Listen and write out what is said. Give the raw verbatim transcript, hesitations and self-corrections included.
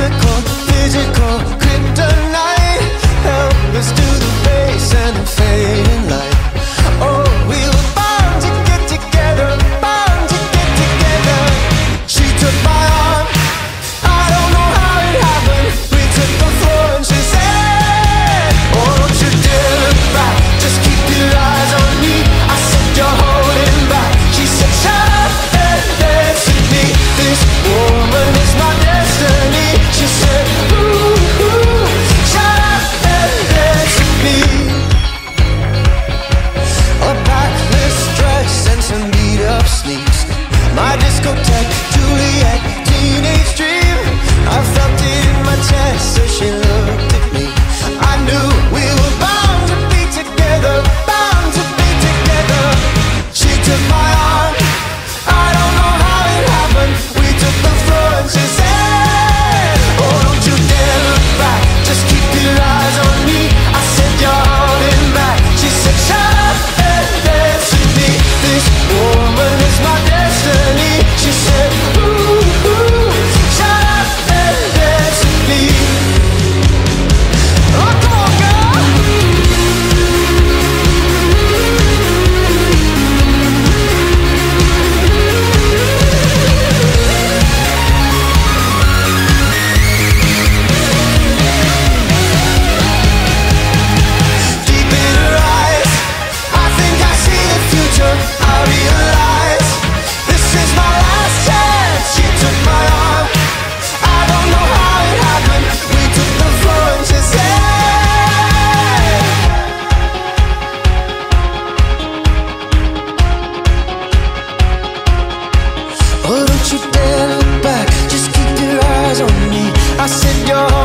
chemical, physical, kryptonite. Helpless to the base and the fading light. Oh, we were bound to get together, bound to get together. She took my arm, I don't know how it happened. We took the floor and she said, oh, don't you dare look back, just keep your eyes on me. I said, you're holding back. She said, shut up and dance with me. This woman is my destiny. She said, ooh, ooh, shut up and dance with me. A backless dress and some beat up sneaks. My discotheque, Juliet, teenage dream. I felt it in my chest as she looked at me. I knew we were bound to be together, bound to be together. She took my arm, I don't know how it happened. We took the floor and she said, oh, don't you dare look back, just keep your eyes on me. I said, you're holding back. She said, shut up and dance with me. This woman is my destiny. She said, ooh, ooh, shut up and dance with me. Oh, come on, girl. Deep in her eyes, I think I see the future. I realize this is my last chance. She took my arm, I don't know how it happened. We took the floor and she said, oh, don't you dare look back, just keep your eyes on me. I said, you're